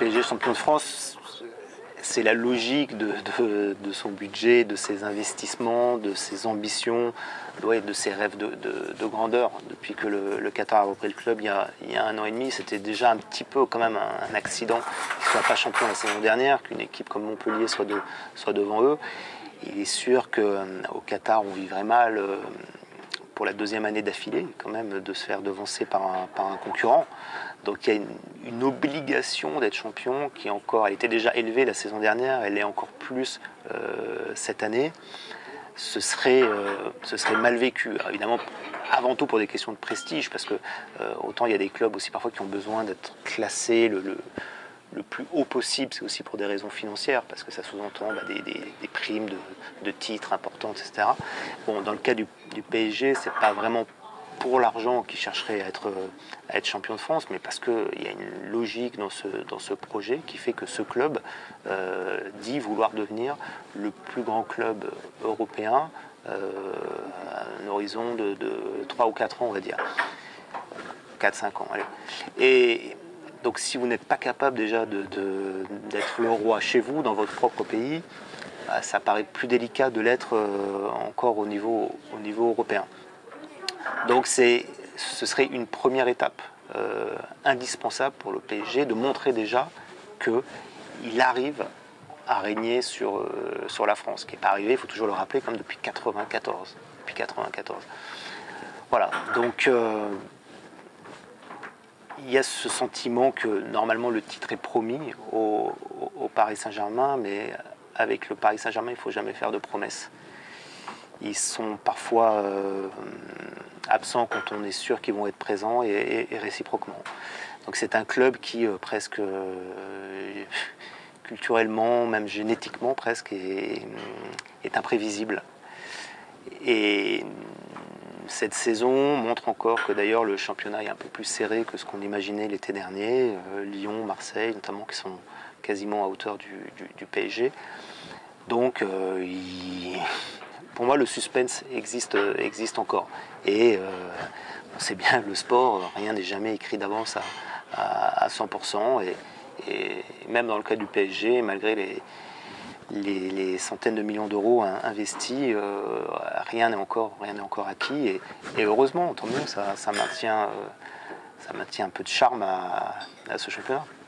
PSG champion de France, c'est la logique de son budget, de ses investissements, de ses ambitions, de ses rêves de grandeur. Depuis que le Qatar a repris le club il y a 1 an et demi, c'était déjà un petit peu quand même un accident qu'il ne soit pas champion la saison dernière, qu'une équipe comme Montpellier soit devant eux. Il est sûr qu'au Qatar, on vivrait mal pour la 2e année d'affilée, quand même, de se faire devancer par un concurrent. Donc il y a une obligation d'être champion qui elle était déjà élevée la saison dernière, elle est encore plus cette année. Ce serait mal vécu. Alors, évidemment, avant tout pour des questions de prestige, parce que autant il y a des clubs aussi parfois qui ont besoin d'être classés le plus haut possible, c'est aussi pour des raisons financières, parce que ça sous-entend des primes de titres importantes, etc. Bon, dans le cas du PSG, c'est pas vraiment pour l'argent qui chercherait à être champion de France, mais parce qu'il y a une logique dans ce projet qui fait que ce club dit vouloir devenir le plus grand club européen à un horizon de 3 ou 4 ans, on va dire. 4-5 ans, allez. Et donc si vous n'êtes pas capable déjà d'être le roi chez vous, dans votre propre pays, ça paraît plus délicat de l'être encore au niveau européen. Donc ce serait une première étape indispensable pour le PSG de montrer déjà qu'il arrive à régner sur la France, qui n'est pas arrivé, il faut toujours le rappeler, comme depuis 1994. Voilà, donc il y a ce sentiment que normalement le titre est promis au Paris Saint-Germain, mais avec le Paris Saint-Germain, il ne faut jamais faire de promesses. Ils sont parfois absents quand on est sûr qu'ils vont être présents et réciproquement. Donc c'est un club qui presque culturellement, même génétiquement presque, est imprévisible. Et cette saison montre encore que d'ailleurs le championnat est un peu plus serré que ce qu'on imaginait l'été dernier. Lyon, Marseille notamment, qui sont quasiment à hauteur du PSG. Donc pour moi le suspense existe encore. Et on sait bien, le sport, rien n'est jamais écrit d'avance à 100%. Et même dans le cas du PSG, malgré les centaines de millions d'euros investis, rien n'est encore acquis. Et heureusement, tant mieux, ça maintient un peu de charme à ce championnat.